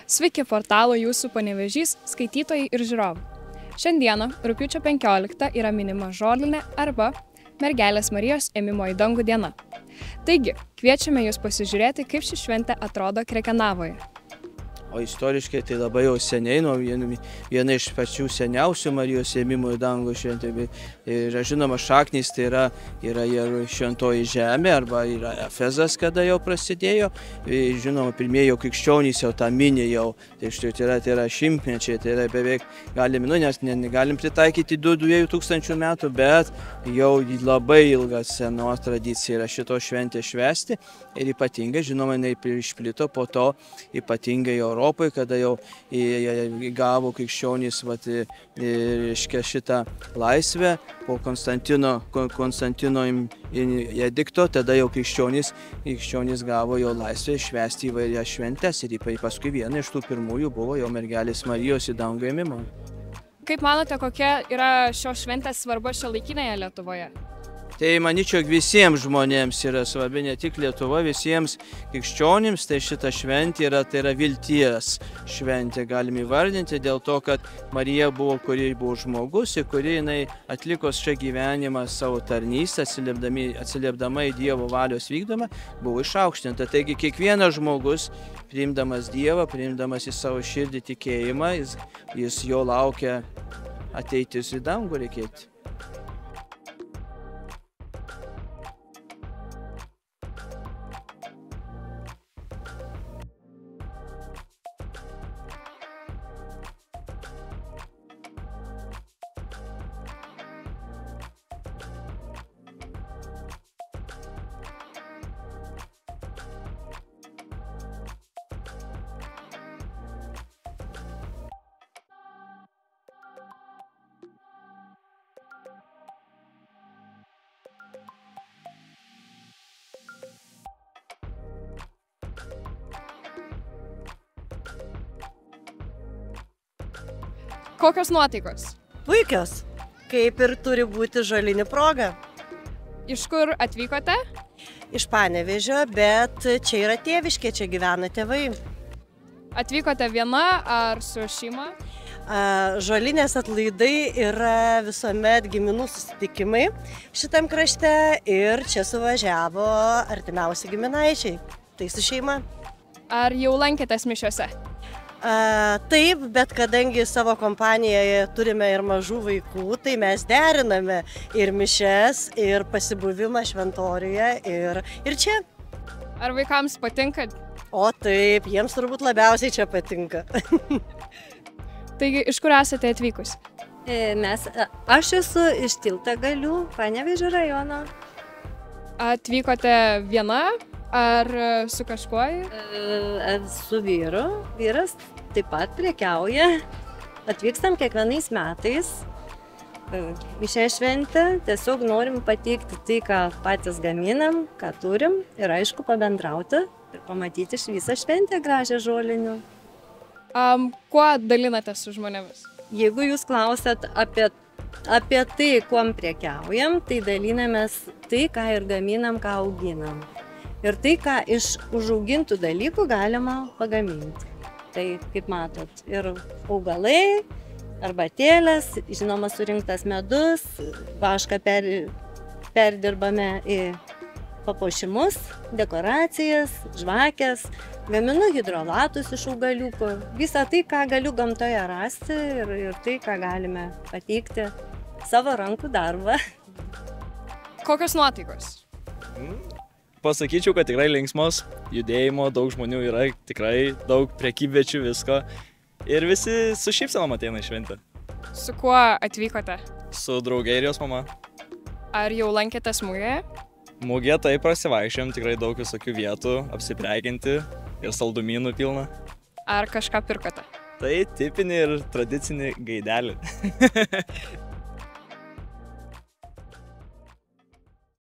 Sveiki portalo Jūsų Panevėžys skaitytojai ir žiūrovai. Šiandieną, rugpjūčio 15, yra minima žolinė arba Mergelės Marijos ėmimo į dangų diena. Taigi, kviečiame Jūs pasižiūrėti, kaip ši šventė atrodo Krekenavoje. O istoriškai tai labai jau seniai, viena iš pačių seniausių Marijos ėmimo į dangų šventė. Yra žinoma šaknys, tai yra ir šventoji žemė arba yra Efezas, kada jau prasidėjo. Žinoma, pirmieji jau krikščionys jau tą minį jau, tai yra šimtmečiai, tai yra beveik nes negalim pritaikyti 2000 metų, bet jau labai ilga senos tradicija yra šito šventę švęsti ir ypatingai, žinoma, jinai išplito po to ypatingai Europoje, kada jau gavo krikščionys šitą laisvę po Konstantino edikto, tada jau krikščionys gavo jo laisvę švęsti įvairias šventes ir paskui viena iš tų pirmųjų buvo jau Mergelės Marijos į dangų ėmimo. Kaip manote, kokia yra šios šventės svarba šiuolaikinėje Lietuvoje? Tai manyčiau, visiems žmonėms yra svarbi, ne tik Lietuva, visiems krikščionims, tai šita šventė tai yra vilties šventė, galim įvardinti, dėl to, kad Marija buvo, kuri buvo žmogus ir kuri jinai atliko šią gyvenimą savo tarnystę, atsiliepdama į Dievo valios vykdomą, buvo išaukštinta. Taigi kiekvienas žmogus, priimdamas Dievą, priimdamas į savo širdį tikėjimą, jis jo laukia ateitis į dangų reikėti. Kokios nuotaikos? Puikios, kaip ir turi būti žolinė proga. Iš kur atvykote? Iš Panevėžio, bet čia yra tėviškė, čia gyvena tėvai. Atvykote viena ar su šeima? Žolinės atlaidai yra visuomet giminų susitikimai šitam krašte ir čia suvažiavo artimiausi giminaičiai, tai su šeima. Ar jau lankėtės mišiose? Taip, bet kadangi savo kompanijoje turime ir mažų vaikų, tai mes deriname ir mišes, ir pasibuvimą šventoriuje, ir čia. Ar vaikams patinka? O taip, jiems turbūt labiausiai čia patinka. Taigi, iš kur esate atvykusi? Aš esu iš Tiltagalių, Panevėžio rajono. Atvykote viena ar su kažkuo? Su vyru. Vyras taip pat prekiauja. Atvykstam kiekvienais metais į šią šventę. Tiesiog norim pateikti tai, ką patys gaminam, ką turim ir aišku pabendrauti ir pamatyti visą šventę gražią žolinių. Kuo dalinatės su žmonėmis? Jeigu jūs klausat apie tai, kuom prekiaujam, tai dalinamės tai, ką ir gaminam, ką auginam. Ir tai, ką iš užaugintų dalykų galima pagaminti. Tai, kaip matot, ir augalai, arbatėlės, žinoma, surinktas medus, vašką perdirbame į papuošimus, dekoracijas, žvakės, gaminu hidrolatus iš augaliukų. Visą tai, ką galiu gamtoje rasti ir tai, ką galime pateikti savo rankų darbą. Kokios nuotaikos? Pasakyčiau, kad tikrai linksmos, judėjimo, daug žmonių yra, tikrai daug prekybviečių, visko. Ir visi su šypsenom ateina į šventę. Su kuo atvykote? Su drauge ir jos mama. Ar jau lankėtės mugėje? Mugėje taip prasivaikščiojom, tikrai daug visokių vietų, apsiprekinti ir saldumynų pilna. Ar kažką pirkote? Tai tipinį ir tradicinį gaidelį.